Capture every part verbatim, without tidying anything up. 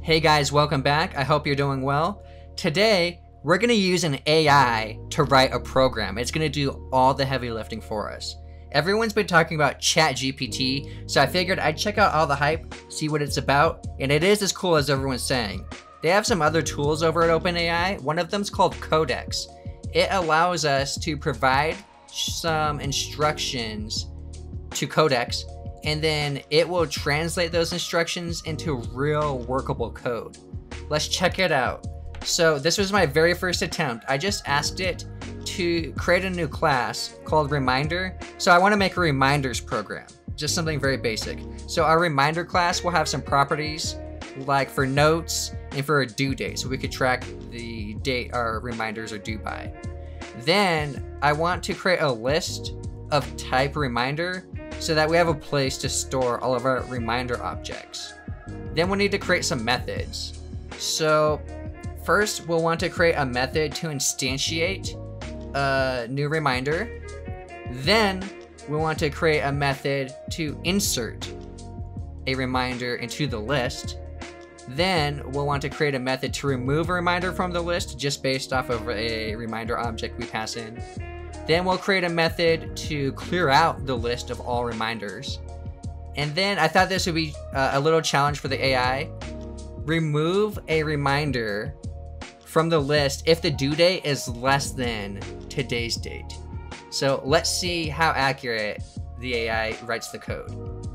Hey guys, welcome back. I hope you're doing well. Today, we're gonna use an A I to write a program. It's gonna do all the heavy lifting for us. Everyone's been talking about ChatGPT, so I figured I'd check out all the hype, see what it's about, and it is as cool as everyone's saying. They have some other tools over at OpenAI. One of them's called Codex. It allows us to provide some instructions to Codex, and then it will translate those instructions into real workable code. Let's check it out. So this was my very first attempt. I just asked it to create a new class called Reminder. So I want to make a reminders program, just something very basic. So our reminder class will have some properties like for notes and for a due date, so we could track the date our reminders are due by. Then I want to create a list of type reminder so that we have a place to store all of our reminder objects. Then we'll need to create some methods. So first we'll want to create a method to instantiate a new reminder. Then we want to create a method to insert a reminder into the list. Then we'll want to create a method to remove a reminder from the list just based off of a reminder object we pass in. Then we'll create a method to clear out the list of all reminders. And then I thought this would be uh, a little challenge for the A I. Remove a reminder from the list if the due date is less than today's date. So let's see how accurate the A I writes the code.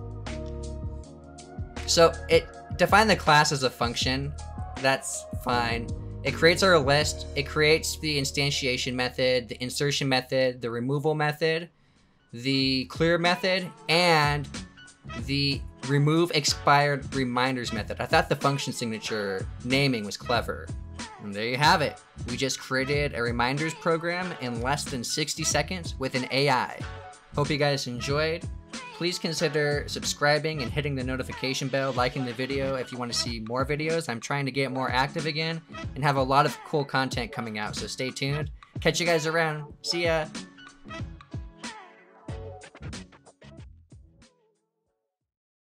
So it defined the class as a function. That's fine. It creates our list. It creates the instantiation method, the insertion method, the removal method, the clear method, and the remove expired reminders method. I thought the function signature naming was clever. And there you have it. We just created a reminders program in less than sixty seconds with an A I. Hope you guys enjoyed. Please consider subscribing and hitting the notification bell, liking the video if you want to see more videos. I'm trying to get more active again and have a lot of cool content coming out, so stay tuned. Catch you guys around. See ya.